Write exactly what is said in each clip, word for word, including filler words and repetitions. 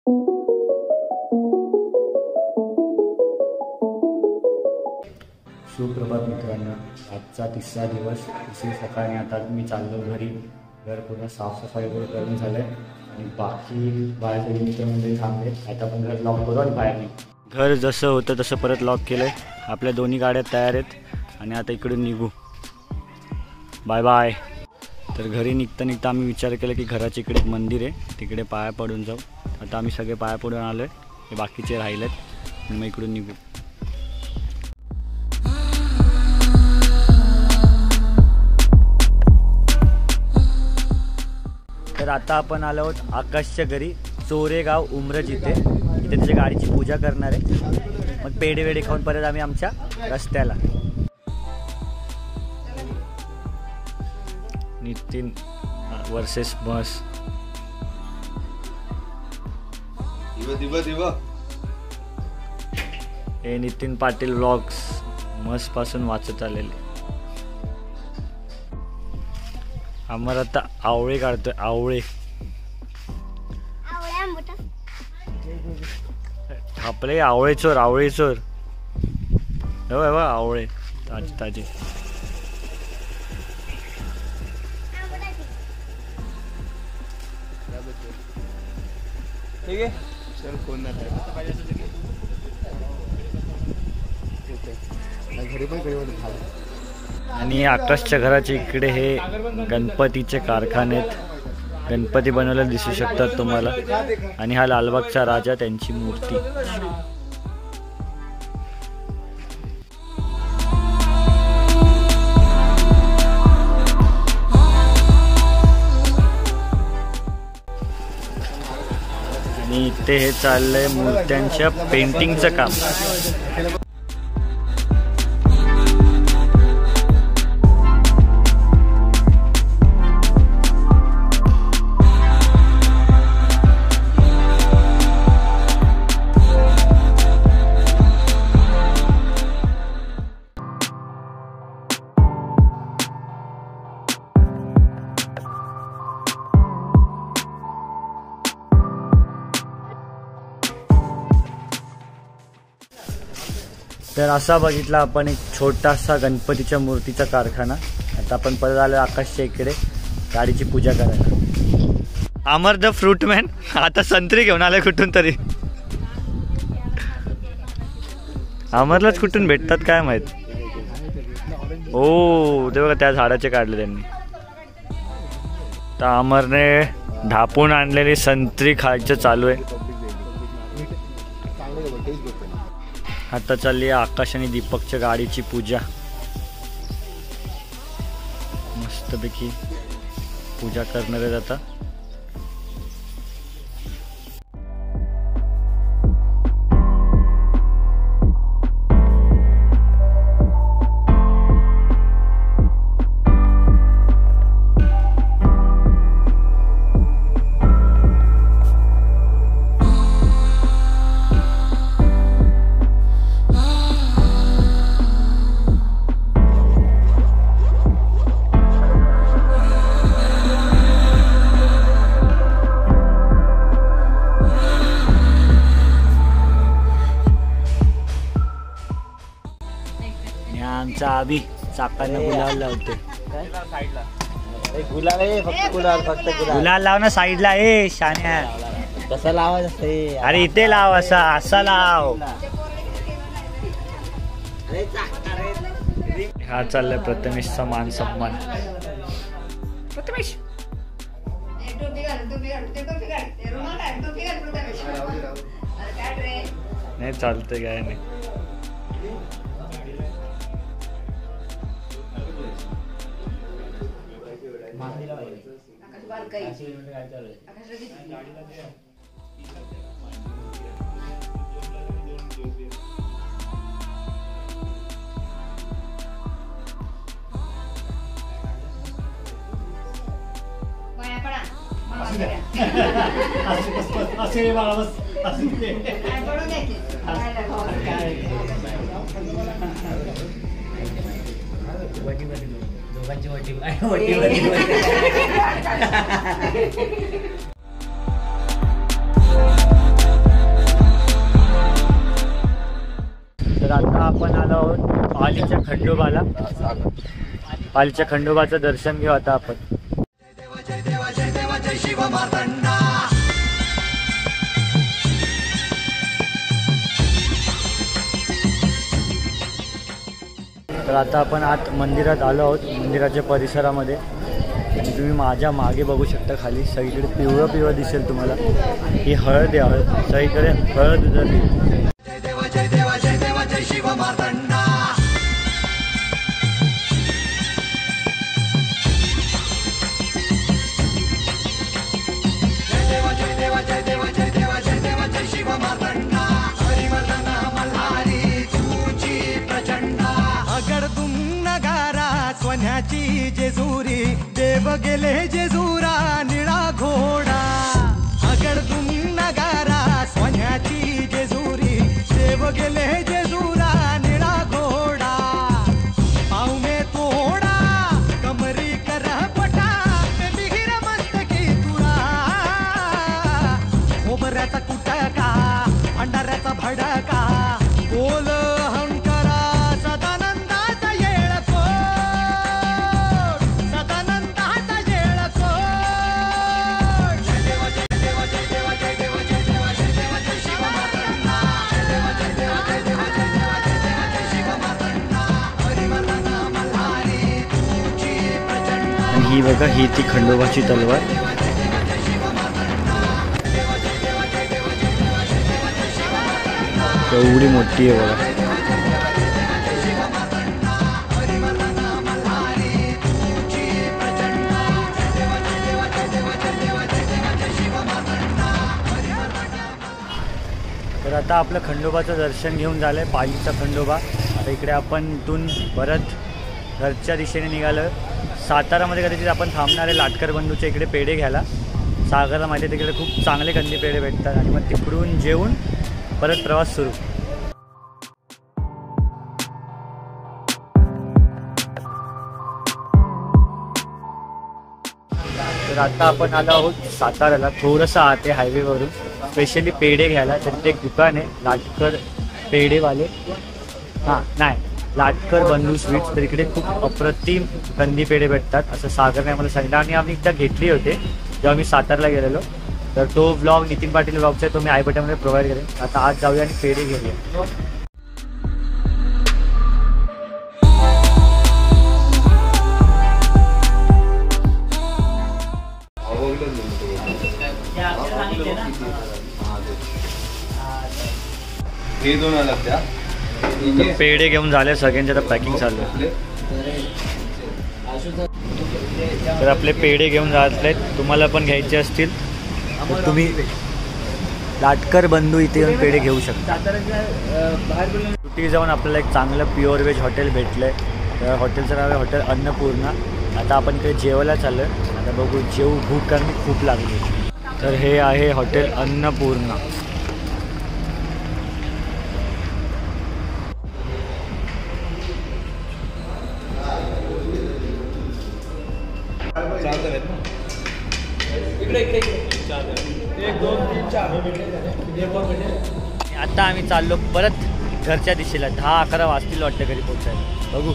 सुप्रभात मित्रांनो, आजचा तिसरा दिवस. तिसरी सकाळी आता मी चाललो घरी. घर पूर्ण साफसफाई वगैरे करून झालं आहे आणि बाकी बाहेर मित्रांमध्ये थांबले. आता आपण घर लॉक करू आणि बाहेर निघू. घर जसं होतं तसं परत लॉक केलं आहे. आपल्या दोन्ही गाड्या तयार आहेत आणि आता इकडून निघू. Bye bye. तर घरी निघता निघता आम्ही विचार केला की घराच्या इकडे एक मंदिर आहे, तिकडे पाया पडून जाऊ. आता आम्ही सगळे पाया पडून आलो आहे, हे बाकीचे राहिलेत आणि मग इकडून निघू. तर आता आपण आलो आहोत आकाशच्या घरी, चोरेगाव उमरज इथे. इथे त्याच्या गाडीची पूजा करणार आहे. मग पेढे वेडे खाऊन परत आम्ही आमच्या रस्त्याला. Nitin versus bus. हे नितीन पाटील व्लॉग्स मस पासून वाचत आलेले. आम्हाला आता आवळे काढतोय. आवळे आपले आवळे चोर. आवळे चोर हो आवळे ताजी ताजी. ठीक आहे चल. फोन नाही घरी पण घरी. आणि आकाशच्या घराच्या इकडे हे गणपतीचे कारखाने आहेत. गणपती बनवलेले दिसू शकतात तुम्हाला. आणि हा लालबागचा राजा, त्यांची मूर्ती. आणि इथे हे चाललंय मूर्त्यांच्या पेंटिंगचं काम. तर असा बघितला आपण एक छोटासा गणपतीच्या मूर्तीचा कारखाना. आता आपण परत आलो आकाशच्या इकडे गाडीची पूजा करायला. अमर द फ्रूटमॅन आता संत्री घेऊन आलाय कुठून तरी. अमरलाच कुठून भेटतात काय माहित. ओ ते बघा त्या झाडाचे काढले त्यांनी. तर अमरने ढापून आणलेली संत्री खायचं चालू आहे. आता चालली आहे आकाश आणि दीपकच्या गाडीची पूजा. मस्तपैकी पूजा करणार आहेत आता. आमचा आबी चाकांना गुलाल लावते. गुलाल आहे फक्त. गुलाल फक्त गुलाल लाव ना साईडला. ए शान्या कसं लावायचं. अरे इथे लाव. असा असा लाव. हा चाललाय प्रथमेशचा मान सन्मान. प्रथमेश नाही चालतंय काय नाही. असे बाळा बस असे वटी वटी दोघांची वटी वटी वटी वटी आलो आहोत पालीच्या खंडोबाला. पालीच्या खंडोबाचं दर्शन घेऊ आता आपण. तर आता आपण आत मंदिरात आलो आहोत, मंदिराच्या परिसरामध्ये. आणि तुम्ही माझ्या मागे बघू शकता खाली सगळीकडे पिवळं पिवळं दिसेल तुम्हाला. ही हळद आहे, हळद सगळीकडे हळद उजळली. जेजुरी देव गेले जेजुरा निळा घोडा. अगडतून नगारा सोन्याची जेजुरी देव गेले जेजुरा निळा घोडा. पावमे तोडा कमरी कर पटा मिहिर मस्तकी तुरा. खोबऱ्याचा कुटका भंडाऱ्याचा भडका बोल हंकारा सदानंदाचा येळको. ही बघा, ही ती खंडोबाची तलवार. एवढी मोठी आहे बघा. तर आता आपलं खंडोबाचं दर्शन घेऊन झालं आहे, पालीचा खंडोबा. आता इकडे आपण इथून परत घरच्या दिशेने निघालं. सातारामध्ये कदाचित आपण थांबणार आहे लाटकर बंधूच्या इकडे पेढे घ्यायला. सागरला माहिती आहे तिकडे खूप चांगले कंदी पेढे भेटतात. आणि मग तिकडून जेवून परत प्रवास सुरू. तर आता आपण आलो आहोत साताराला, थोडंसं आत आहे हायवेवरून, स्पेशली पेढे घ्यायला. तर ते एक दुकान आहे लाटकर पेढेवाले. हां नाही लाटकर बंधू स्वीट्स. तर इकडे खूप अप्रतिम कंदी पेढे भेटतात असं सागरने आम्हाला सांगितलं. आणि आम्ही एकदा घेतली होते जेव्हा मी सातारला गेलेलो. तर तो ब्लॉग नितीन पाटील ब्लॉगचा आहे, तो मी आय बटनमध्ये प्रोव्हाइड करेन. आता आज जाऊया आणि पेढे घेऊया. पेढे घेऊन झाले सगळ्यांचे, आता पॅकिंग चालू आहे. तर आपले पेढे घेऊन जात आहेत. तुम्हाला पण घ्यायचे असतील तर तुम्ही लाटकर बंधू इथे येऊन पेढे घेऊ शकता. सुट्टी जाऊन आपल्याला एक चांगलं प्युअर व्हेज हॉटेल भेटलं आहे. तर हॉटेलचं नाव आहे हॉटेल अन्नपूर्णा. आता आपण इकडे जेवायला चाललो आहे. आता बघू, जेव भूक कारण खूप लागली. तर हे आहे हॉटेल अन्नपूर्णा. आता आम्ही चाललो परत घरच्या दिशेला. दहा अकरा वाजतील वाटतं घरी पोहोचायला. बघू.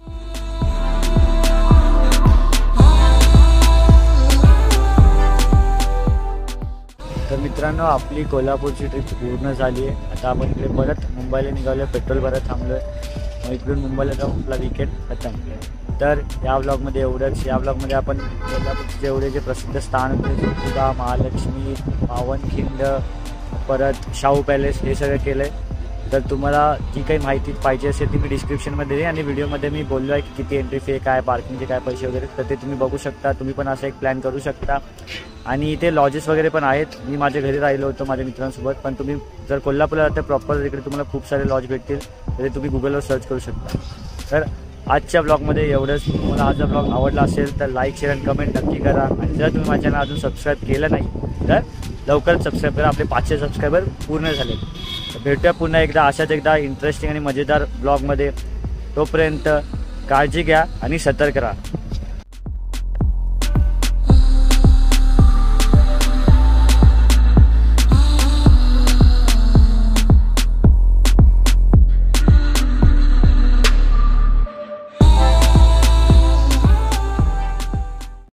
तर मित्रांनो, आपली कोल्हापूरची ट्रिप पूर्ण झाली आहे. आता आपण इकडे परत मुंबईला निघालो आहे, पेट्रोल भरत थांबलो आहे. मग इकडून मुंबईला जाऊन आपला विकेंड खतम. तर या ब्लॉगमध्ये एवढंच. या ब्लॉगमध्ये आपण कोल्हापूरचे जेवढे जे प्रसिद्ध स्थान होते, ज्योतिबा, महालक्ष्मी, पावनखिंड, परत शाहू पॅलेस, हे सगळं केलं आहे. तर तुम्हाला जी काही माहिती पाहिजे असेल ती मी डिस्क्रिप्शनमध्ये देईन. आणि व्हिडिओमध्ये मी बोललो आहे की किती एंट्री फी, काय पार्किंगचे काय पैसे वगैरे, तर ते तुम्ही बघू शकता. तुम्ही पण असं एक प्लॅन करू शकता. आणि इथे लॉजेस वगैरे पण आहेत. मी माझ्या घरी राहिलो होतो माझ्या मित्रांसोबत. पण तुम्ही जर कोल्हापूरला राहता प्रॉपर, तिकडे तुम्हाला खूप सारे लॉज भेटतील. तर ते तुम्ही गुगलवर सर्च करू शकता. तर आजच्या ब्लॉगमध्ये एवढंच. तुम्हाला हा जर ब्लॉग आवडला असेल तर लाईक, शेअर आणि कमेंट नक्की करा. आणि जर तुम्ही माझ्या चॅनल अजून सबस्क्राईब केलं नाही तर लवकरच सबस्क्राईब करा. आपले पाचशे सबस्क्रायबर पूर्ण झाले. तर भेटूया पुन्हा एकदा अशाच एकदा इंटरेस्टिंग आणि मजेदार ब्लॉगमध्ये. तोपर्यंत काळजी घ्या आणि सतर्क राहा.